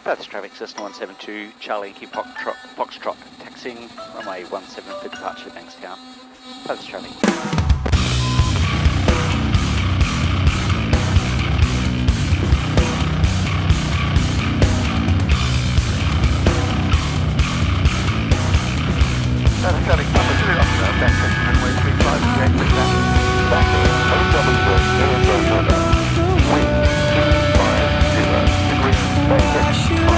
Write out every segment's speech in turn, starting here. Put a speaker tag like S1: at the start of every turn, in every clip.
S1: That's traffic, Cessna 172, Charlie Yankee Foxtrot, taxiing runway 17 for departure Bankstown. That's traffic.
S2: That's traffic, Papa 2 off Bankstown, runway 35, again with that. Back to 000, wind 250 degrees,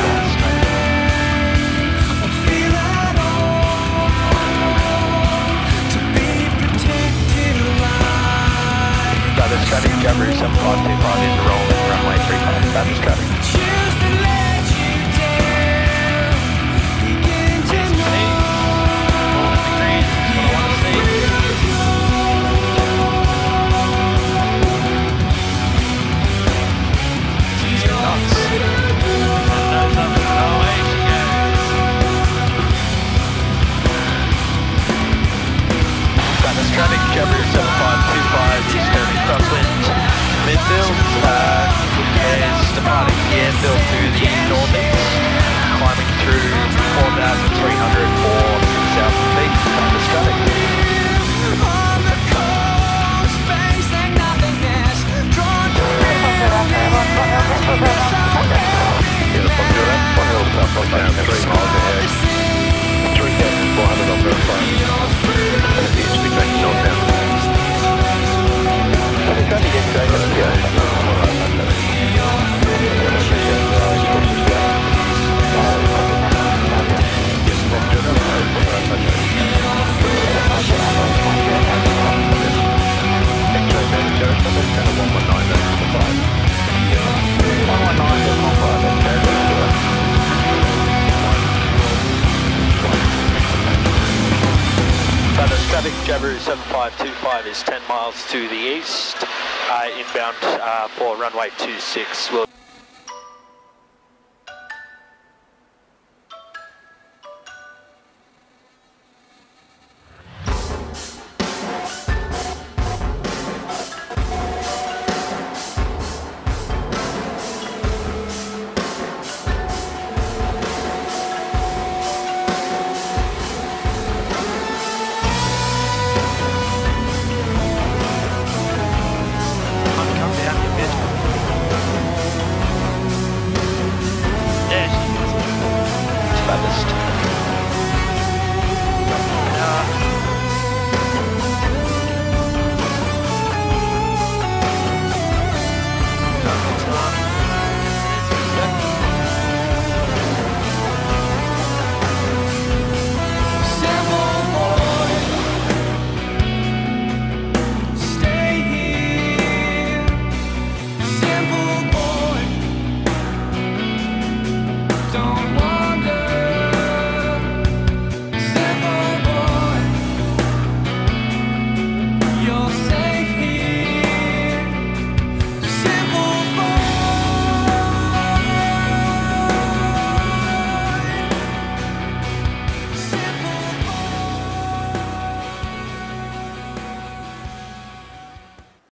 S2: traffic, Jabiru 7525 is a roll in runway 35, Bathurst traffic. Bathurst traffic, Jabiru 7525 is turning crosswind midfield, is departing the airfield to the northeast, climbing through 4,300 or 6,000 feet, Bathurst traffic. Down 3 miles ahead, 3,400 off the front, and the speed back northbound. Trying to get straight up here. Bathurst traffic, Jabiru 7525 is 10 miles to the east, inbound for runway 26.